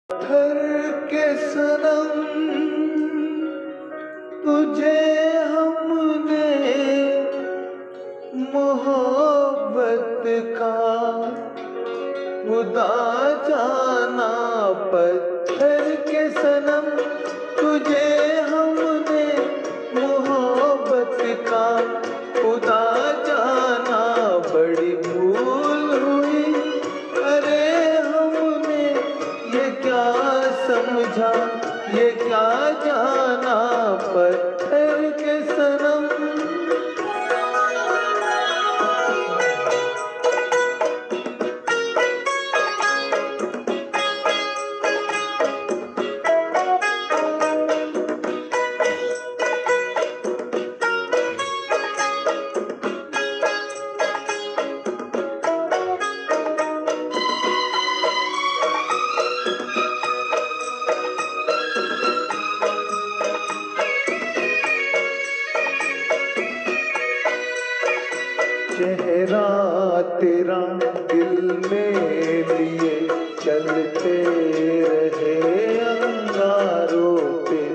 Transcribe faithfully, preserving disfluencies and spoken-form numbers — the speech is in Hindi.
पत्थर के सनम तुझे हमने मोहब्बत का खुदा जाना। पत्थर के सनम तुझे हमने मोहब्बत का खुदा जाना। बड़ी भूल हुई अरे हमने ये क्या समझा ये क्या जाना। पत्थर के सनम चेहरा तेरा दिल में लिए चलते रहे अंगारों पे।